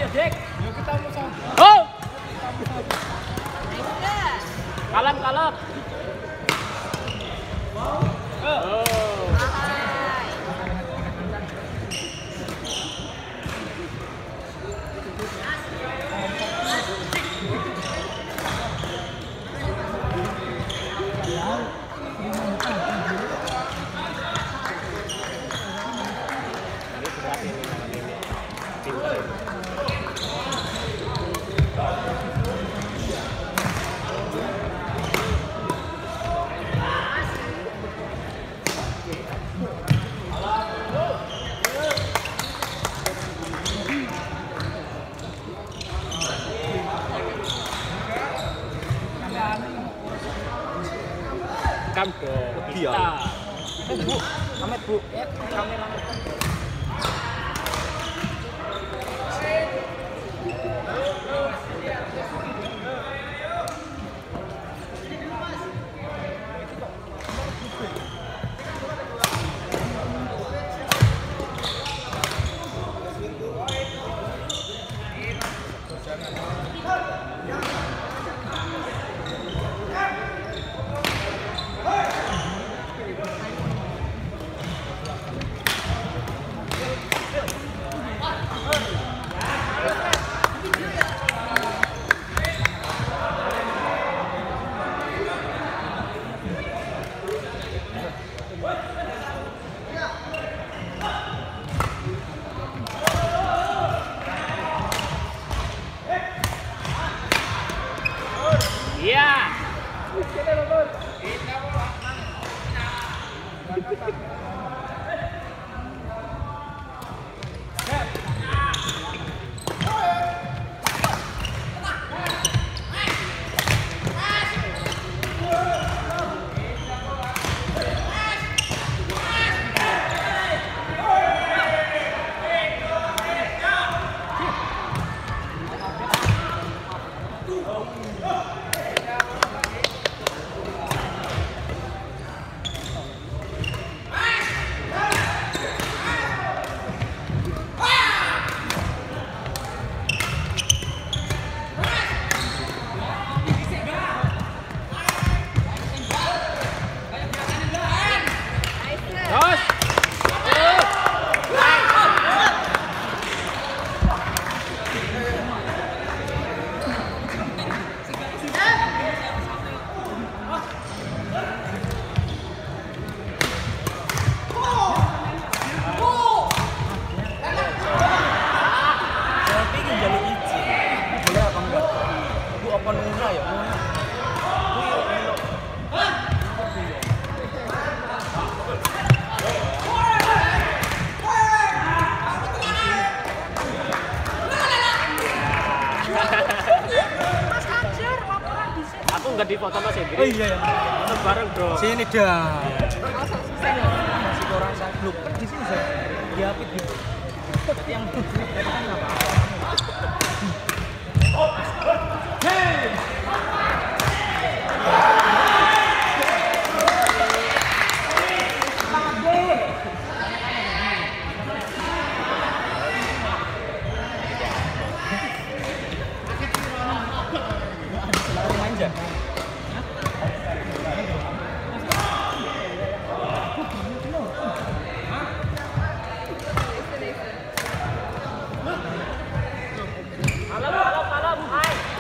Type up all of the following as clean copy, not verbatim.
Jack. Yuk kita sama. Oh! Kalem. Oh. Kam do Iya. Bu, Amet Bu, kamera. Iya. Terus. Aku nggak di foto Mas Hendri. Oh iya ya. Foto bareng bro. Sini dah. Masih orang saya belum di sini saya. Diapit gitu. Berarti yang tadi kan apa? Hey! Malam, hai.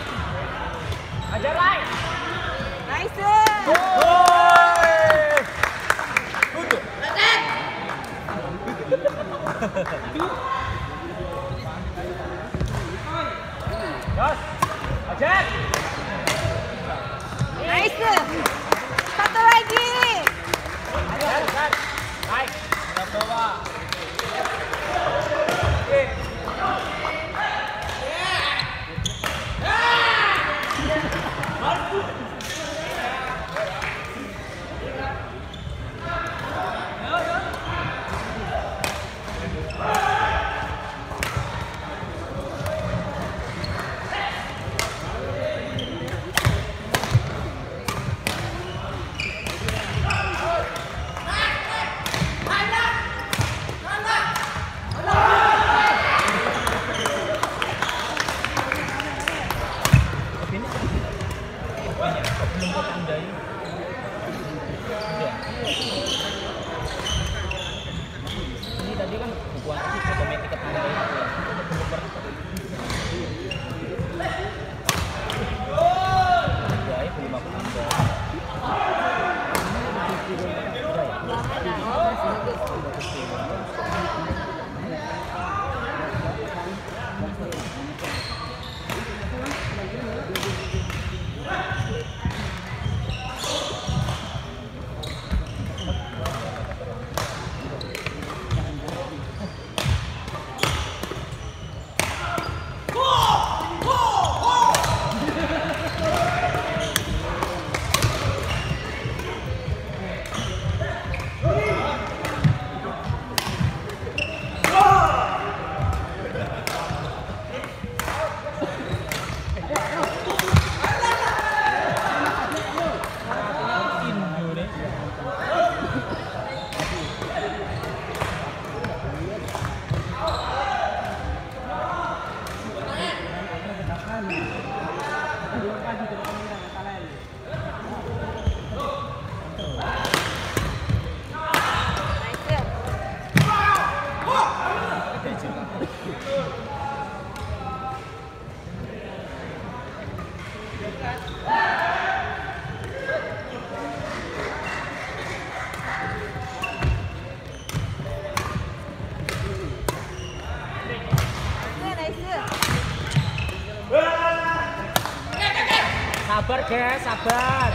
Sabar guys, sabar.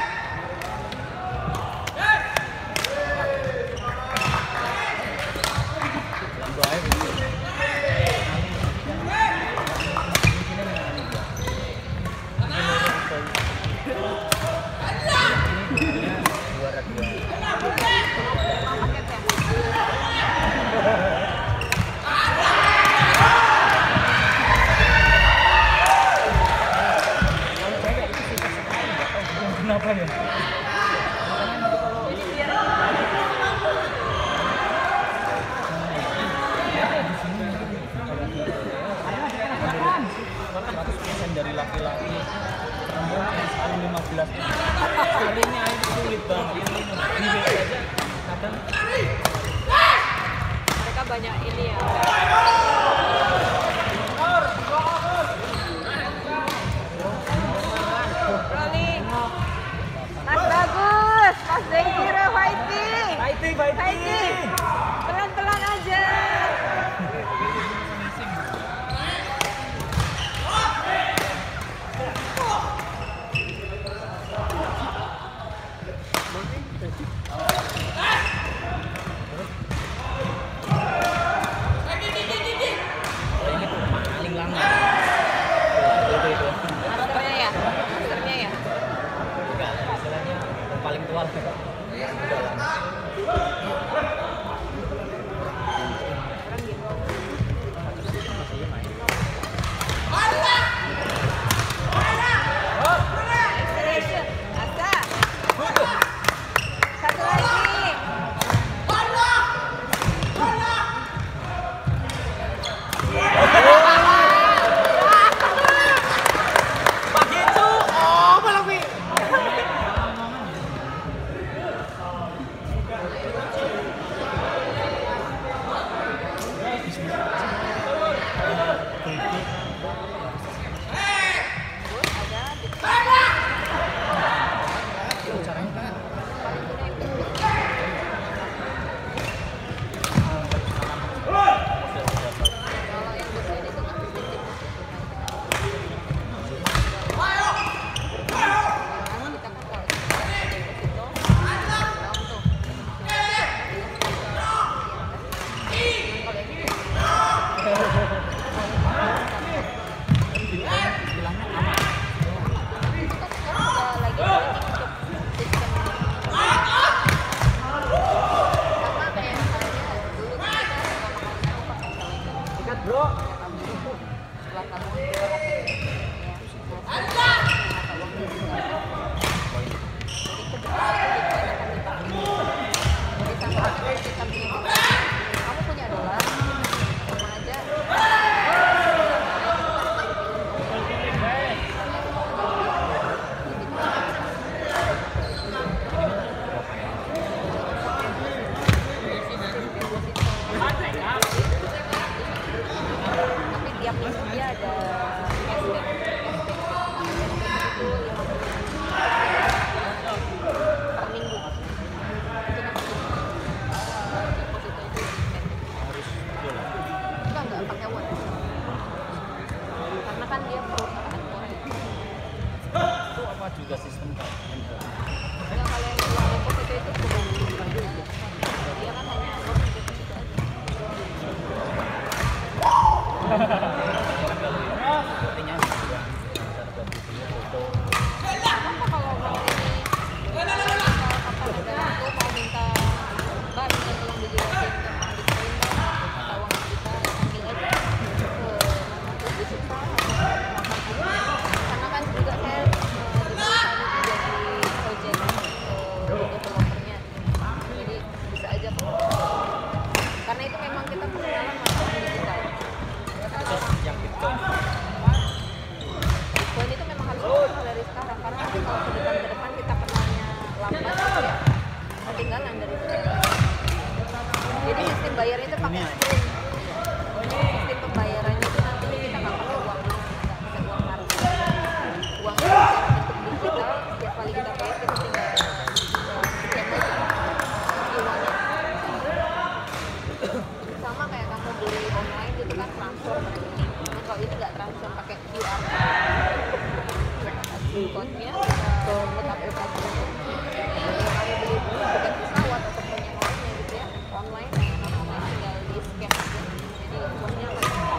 Kenapa ya? Dari laki-laki perempuan sekali 15 sekalinya itu sulit banget ini biasa aja kadang mereka banyak ini ya. Rolling. Mas bagus, Mas Zengkira fighting. fighting. Pelan-pelan aja. Paling lama Masternya ya? Masternya ya? enggak istilahnya yang paling tua lah. Udah lama. Orang gitu. Masih main. Acceleration. Asa. Satu lagi. Kamu punya dolar, sama aja. Tapi tiap minggu dia ada cashback. Itu 50 per minggu. Enggak pakai won. Karena kan dia perusahaan Korea. Itu apa juga sistem Ya kalau yang uang deposito itu bukan dia kan hanya uang deposito aja. artinya juga foto. Apa kalau mau ini misal kapan ada waktu mau minta mbak minta tolong dijelasin tentang Bitcoin kita uang kita ambil aja ke digital karena kan juga saya di perusahaan itu jadi project developernya jadi bisa aja karena itu memang kita pengenalan masuk di digital Terus yang Bitcoin Bitcoin itu memang harus dikenal dari sekarang karena nanti kalau ke depan kita kenalnya lambat itu ya ketinggalan dari sekarang. Jadi sistem bayarnya itu pakai screen. Sistem pembayarannya itu nanti kita nggak perlu uang nggak pakai uang kartu. Uang bentuk digital setiap kali kita bayar kita tinggal scan aja uangnya. Sama kayak kamu beli online gitu kan transfer. Nah, kalau itu nggak transfer pakai QR. account-nya ke buat aplikasi itu. Kamu beli tiket pesawat atau punya orangnya gitu ya, online tinggal di scan aja. Jadi uangnya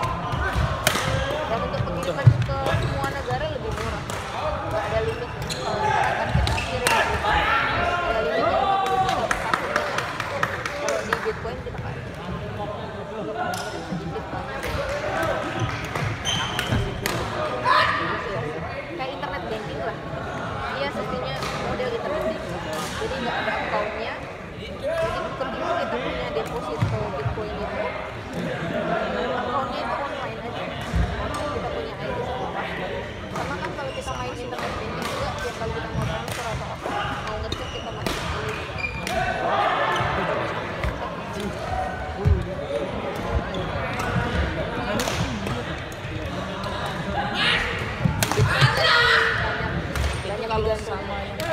dan untuk pengiriman ke semua negara lebih murah, nggak ada limit. Kalau sekarang kan kita kirim ada limitnya 50 juta per tahun. Kalau di Bitcoin kita kan sedikit banyak. Kayak internet banking lah. Iya, sistemnya model internet banking. Jadi nggak ada account-nya. Jadi ketika kita punya deposito Bitcoin itu, account-nya itu online aja. Kita punya ID sama password. Sama kan kalau kita main internet banking juga, tiap kali kita mau transfer atau apa, mau ngecek kita masukin ID. Banyak juga sama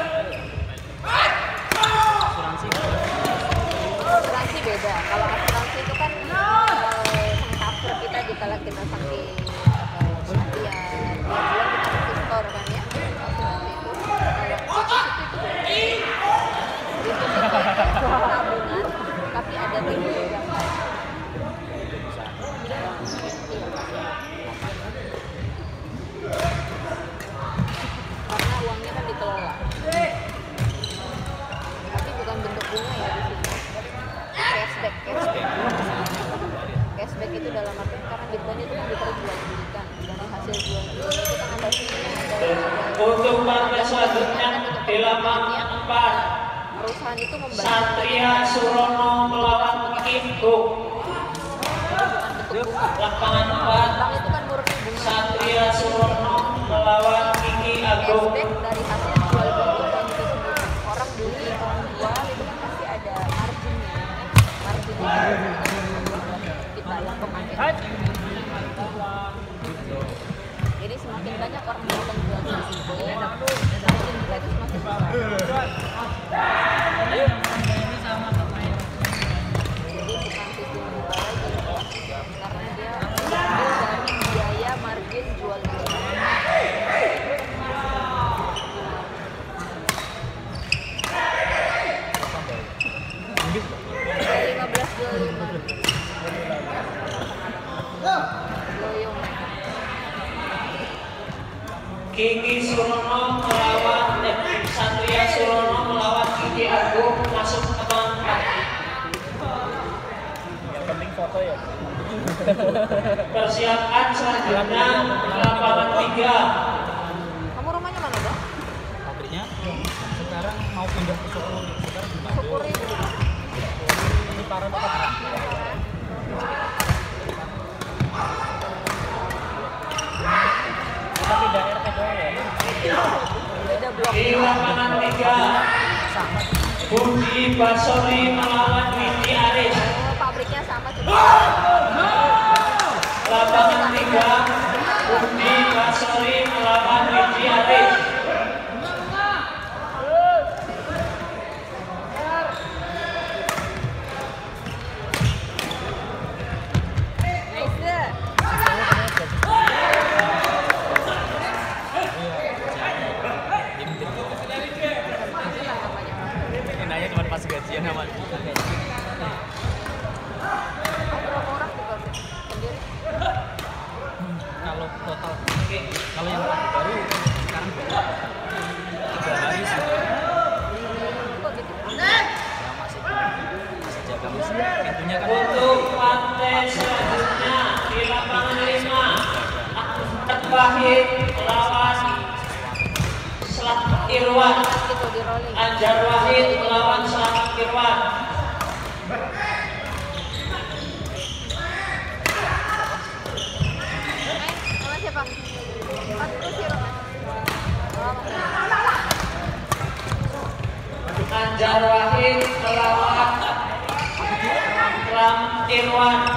asuransi beda. Kalau asuransi itu kan meng-cover kita jika kita sakit kematian, bulan kita mesti store kan ya. Asuransi itu itu tabungan tapi ada risiko karena uangnya kan dikelola, tapi bukan bentuk bunga ya di sini. Cashback itu dalam arti karena Bitcoin itu kan diperjualbelikan, dari hasil jual beli itu kan ada untuk partai selanjutnya di lapangan 4 perusahaan itu membantu Satria Surono melawan Kimbo. Lapangan 4 bank itu kan murni bunga. Satria Surono melawan Kiki Agung. Cashback dari hasil jual beli dan itu orang beli orang jual itu kan pasti ada marginnya, kita yang pemakai. Jadi semakin banyak orang melakukan jual beli Bitcoin, margin kita itu semakin besar. Jadi bukan sistem riba lagi, karena dia ambil dari biaya margin jual beli. Dari 15.25 Loyong. Kiki Surono melawan Satria Surono melawan Kiki Agung masuk ke lapangan 4. Yang penting foto ya. Persiapan selanjutnya lapangan 3. Kamu rumahnya mana, Bang? Pabriknya sekarang mau pindah ke Sukuri. Sekarang di Mando. Sukuri itu. Ini para dokter. Kita pindah RT doang ya. Beda blok. Di lapangan 3 Budi Basori melawan Widi Aris. Oh, pabriknya sama cuma. Lapangan 3 Budi Basori melawan Widi Aris. Nanya cuma pas gajian sama kalau total kalau yang baru sekarang 3 hari sih ya masih jaga musuh pintunya kan Untuk partai selanjutnya di lapangan 5 Ahmad Wahid melawan Selamat Irwan. Anjar Wahid melawan Selamat Irwan. Sama siapa? Anjar Wahid melawan Selamat Irwan.